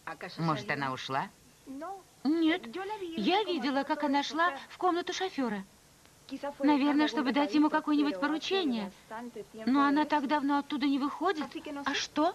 Может, она ушла? Нет. Я видела, как она шла в комнату шофера. Наверное, чтобы дать ему какое-нибудь поручение. Но она так давно оттуда не выходит. А что?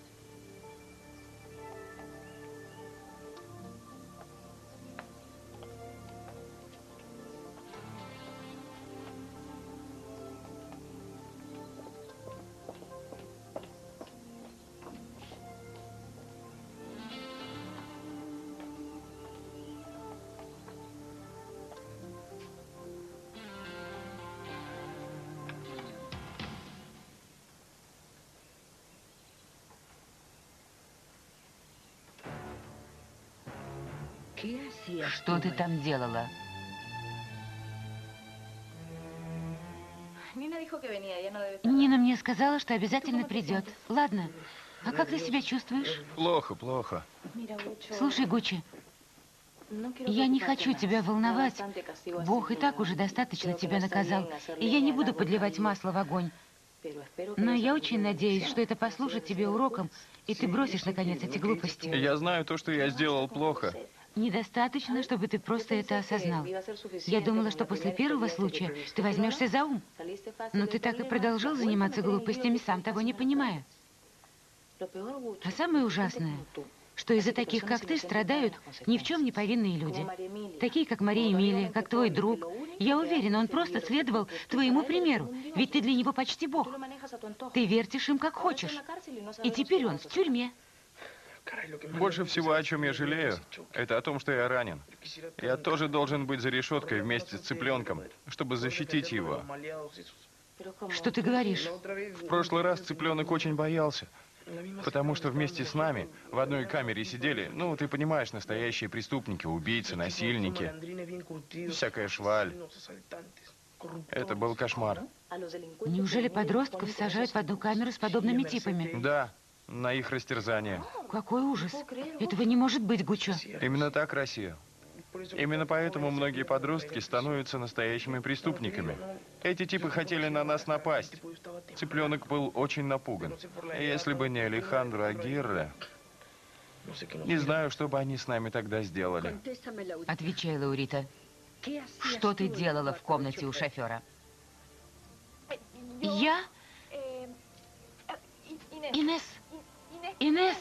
Что ты там делала? Нина мне сказала, что обязательно придет. Ладно. А как ты себя чувствуешь? Плохо, плохо. Слушай, Гуччи, я не хочу тебя волновать. Бог и так уже достаточно тебя наказал. И я не буду подливать масло в огонь. Но я очень надеюсь, что это послужит тебе уроком, и ты бросишь, наконец, эти глупости. Я знаю то, что я сделал плохо. Недостаточно, чтобы ты просто это осознал. Я думала, что после первого случая ты возьмешься за ум. Но ты так и продолжал заниматься глупостями, сам того не понимая. А самое ужасное, что из-за таких, как ты, страдают ни в чем не повинные люди. Такие, как Мария Эмилия, как твой друг. Я уверена, он просто следовал твоему примеру, ведь ты для него почти бог. Ты вертишь им, как хочешь. И теперь он в тюрьме. Больше всего, о чем я жалею, это о том, что я ранен. Я тоже должен быть за решеткой вместе с цыпленком, чтобы защитить его. Что ты говоришь? В прошлый раз цыпленок очень боялся, потому что вместе с нами в одной камере сидели, ну, ты понимаешь, настоящие преступники, убийцы, насильники, всякая шваль. Это был кошмар. Неужели подростков сажают в одну камеру с подобными типами? Да, на их растерзание. Какой ужас. Этого не может быть, Гуччо. Именно так, Россия. Именно поэтому многие подростки становятся настоящими преступниками. Эти типы хотели на нас напасть. Цыпленок был очень напуган. Если бы не Алехандро Агирре, не знаю, что бы они с нами тогда сделали. Отвечай, Лаурита. Что ты делала в комнате у шофера? Я? Инесс. Инесс.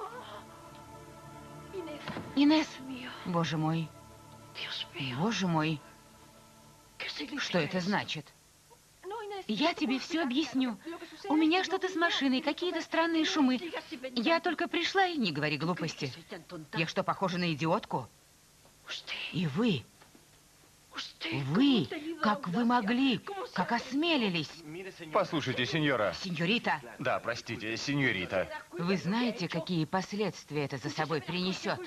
Инесс. Боже мой. Боже мой. Что это значит? Я тебе все объясню. У меня что-то с машиной, какие-то странные шумы. Я только пришла и... Не говори глупости. Я что, похожа на идиотку? И вы, как вы могли, как осмелились? Послушайте, сеньора. Сеньорита, Да, простите, сеньорита. вы знаете, какие последствия это за собой принесет?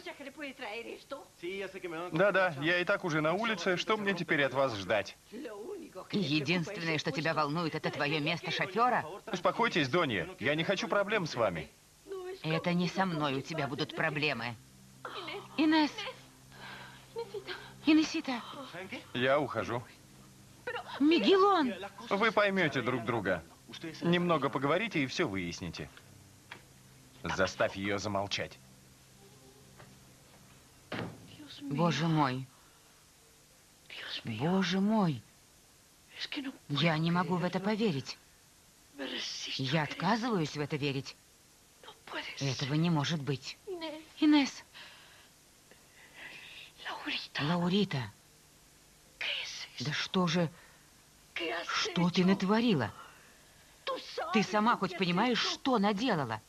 Да-да, я и так уже на улице. Что мне теперь от вас ждать? Единственное, что тебя волнует, это твое место шофера? Успокойтесь, Донья. Я не хочу проблем с вами. Это не со мной у тебя будут проблемы. Инесс. Инессита. Я ухожу. Мигелон. Вы поймете друг друга. Немного поговорите и все выясните. Заставь ее замолчать. Боже мой. Боже мой. Я не могу в это поверить. Я отказываюсь в это верить. Этого не может быть. Инесс. Лаурита. Да что же... Что ты натворила? Ты сама хоть понимаешь, что наделала?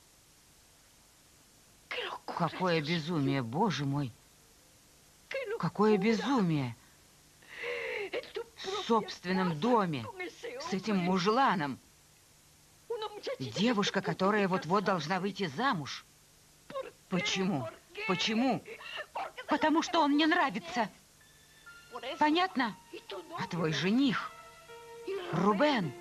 Какое безумие, Боже мой. Какое безумие. В собственном доме, с этим мужланом. Девушка, которая вот-вот должна выйти замуж. Почему? Почему? Потому что он мне нравится. Понятно? А твой жених, Рубен.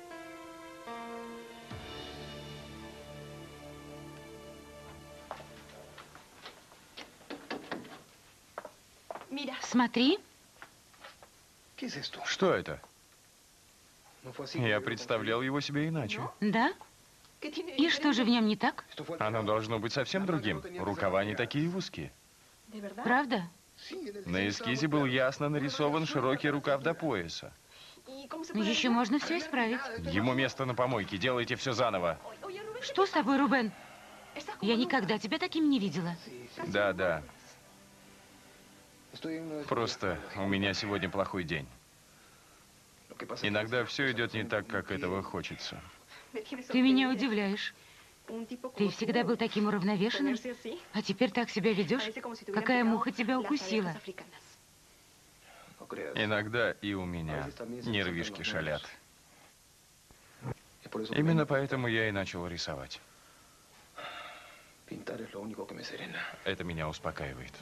Смотри. Что это? Я представлял его себе иначе. Да? И что же в нем не так? Оно должно быть совсем другим. Рукава не такие узкие. Правда? На эскизе был ясно нарисован широкий рукав до пояса. Еще можно все исправить. Ему место на помойке. Делайте все заново. Что с тобой, Рубен? Я никогда тебя таким не видела. Да, да. Просто у меня сегодня плохой день. Иногда все идет не так, как этого хочется. Ты меня удивляешь. Ты всегда был таким уравновешенным, а теперь так себя ведешь? Какая муха тебя укусила? Иногда и у меня нервишки шалят. Именно поэтому я и начал рисовать. Это меня успокаивает.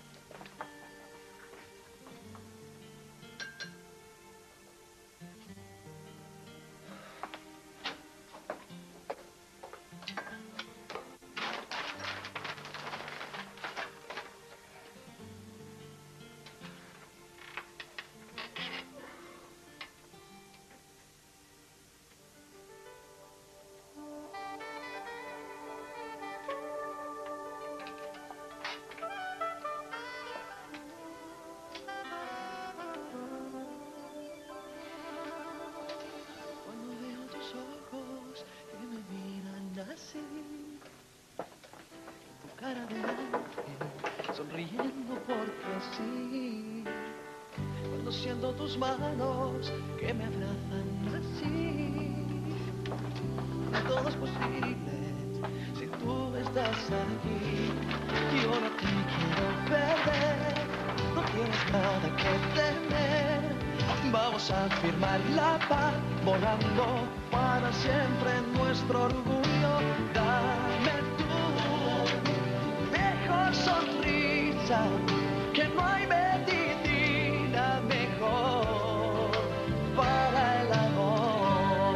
Sonriendo porque sí, cuando siento tus manos que me abrazan así, todo es posible si tú estás aquí. Yo no te quiero perder, no tienes nada que temer. Vamos a firmar la paz, borrando para siempre nuestro orgullo. Dame tu mejor sonrisa, que no hay medicina mejor para el amor.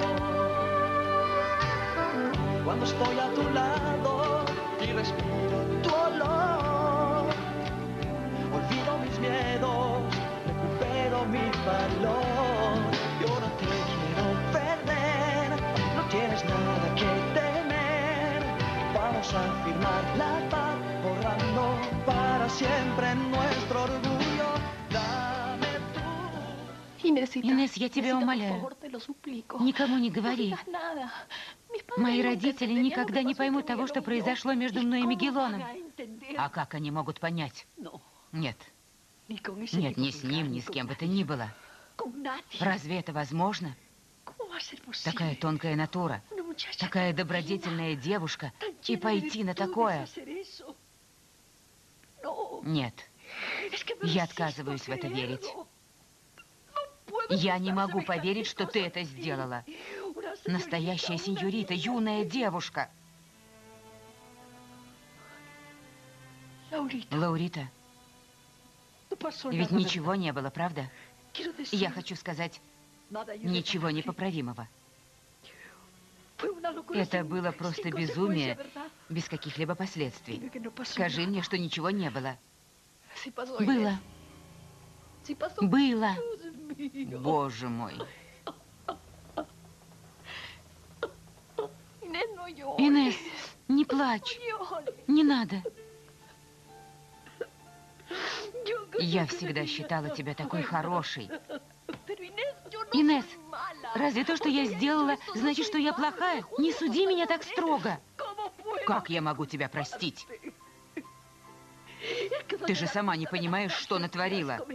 Cuando estoy a tu lado y respiro tu olor, olvido mis miedos, recupero mi valor. Yo no te quiero perder, no tienes nada que temer. Vamos a firmar la paz, borrando para siempre nuestro orgullo. Dame tú. Инесс, я тебя умоляю, никому не говори. Мои родители никогда не поймут того, что произошло между мной и Мигелоном. А как они могут понять? Нет. Нет, ни с ним, ни с кем бы то ни было. Разве это возможно? Такая тонкая натура, такая добродетельная девушка, и пойти на такое? Нет, я отказываюсь в это верить. Я не могу поверить, что ты это сделала. Настоящая сеньорита, юная девушка. Лаурита, ведь ничего не было, правда? Я хочу сказать, ничего непоправимого. Это было просто безумие, без каких-либо последствий. Скажи мне, что ничего не было. Было. Было. Боже мой. Инесс, не плачь. Не надо. Я всегда считала тебя такой хорошей. Инесс, разве то, что я сделала, значит, что я плохая? Не суди меня так строго. Как я могу тебя простить? Ты же сама не понимаешь, что натворила.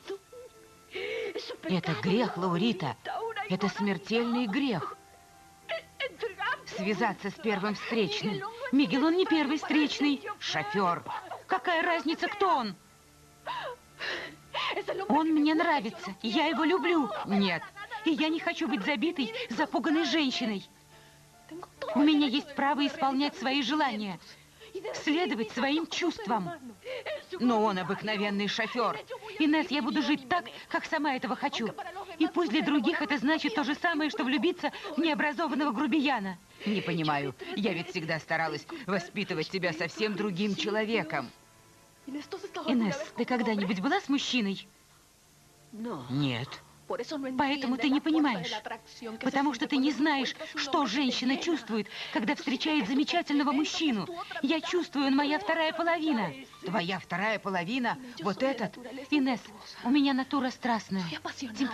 Это грех, Лаурита. Это смертельный грех. Связаться с первым встречным. Мигелон не первый встречный. Шофер. Какая разница, кто он? Он мне нравится. Я его люблю. Нет. И я не хочу быть забитой, запуганной женщиной. У меня есть право исполнять свои желания, следовать своим чувствам. Но он обыкновенный шофер. Инесс, я буду жить так, как сама этого хочу. И пусть для других это значит то же самое, что влюбиться в необразованного грубияна. Не понимаю. Я ведь всегда старалась воспитывать тебя совсем другим человеком. Инесс, ты когда-нибудь была с мужчиной? Нет. Поэтому ты не понимаешь. Потому что ты не знаешь, что женщина чувствует, когда встречает замечательного мужчину. Я чувствую, он моя вторая половина. Твоя вторая половина? Вот этот? Инесс, у меня натура страстная,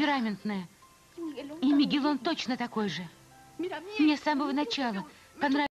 темпераментная. И Мигелон точно такой же. Мне с самого начала понравилось.